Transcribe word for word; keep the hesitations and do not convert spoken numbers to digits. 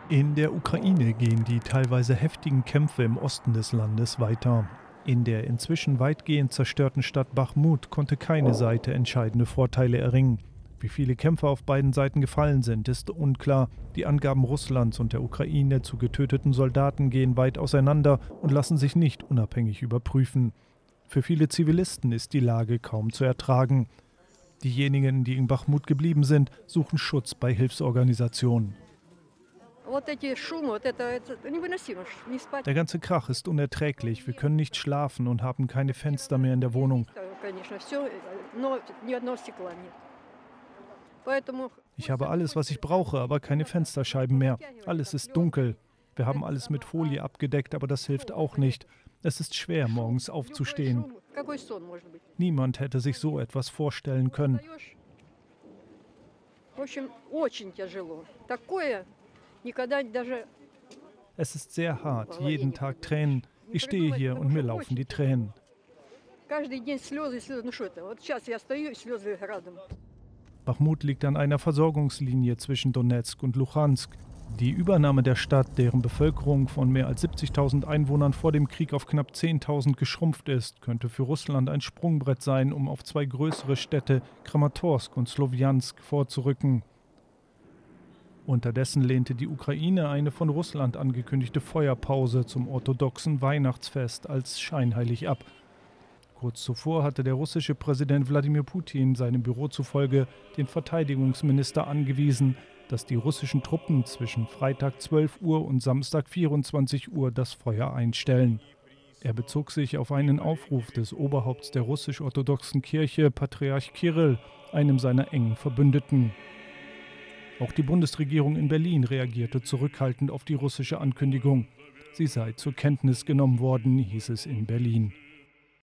In der Ukraine gehen die teilweise heftigen Kämpfe im Osten des Landes weiter. In der inzwischen weitgehend zerstörten Stadt Bachmut konnte keine Seite entscheidende Vorteile erringen. Wie viele Kämpfer auf beiden Seiten gefallen sind, ist unklar. Die Angaben Russlands und der Ukraine zu getöteten Soldaten gehen weit auseinander und lassen sich nicht unabhängig überprüfen. Für viele Zivilisten ist die Lage kaum zu ertragen. Diejenigen, die in Bachmut geblieben sind, suchen Schutz bei Hilfsorganisationen. Der ganze Krach ist unerträglich. Wir können nicht schlafen und haben keine Fenster mehr in der Wohnung. Ich habe alles, was ich brauche, aber keine Fensterscheiben mehr. Alles ist dunkel. Wir haben alles mit Folie abgedeckt, aber das hilft auch nicht. Es ist schwer, morgens aufzustehen. Niemand hätte sich so etwas vorstellen können. Es ist sehr hart, jeden Tag Tränen. Ich stehe hier und mir laufen die Tränen. Bachmut liegt an einer Versorgungslinie zwischen Donezk und Luhansk. Die Übernahme der Stadt, deren Bevölkerung von mehr als siebzigtausend Einwohnern vor dem Krieg auf knapp zehntausend geschrumpft ist, könnte für Russland ein Sprungbrett sein, um auf zwei größere Städte, Kramatorsk und Slowjansk, vorzurücken. Unterdessen lehnte die Ukraine eine von Russland angekündigte Feuerpause zum orthodoxen Weihnachtsfest als scheinheilig ab. Kurz zuvor hatte der russische Präsident Wladimir Putin seinem Büro zufolge den Verteidigungsminister angewiesen, dass die russischen Truppen zwischen Freitag zwölf Uhr und Samstag vierundzwanzig Uhr das Feuer einstellen. Er bezog sich auf einen Aufruf des Oberhaupts der russisch-orthodoxen Kirche, Patriarch Kirill, einem seiner engen Verbündeten. Auch die Bundesregierung in Berlin reagierte zurückhaltend auf die russische Ankündigung. Sie sei zur Kenntnis genommen worden, hieß es in Berlin.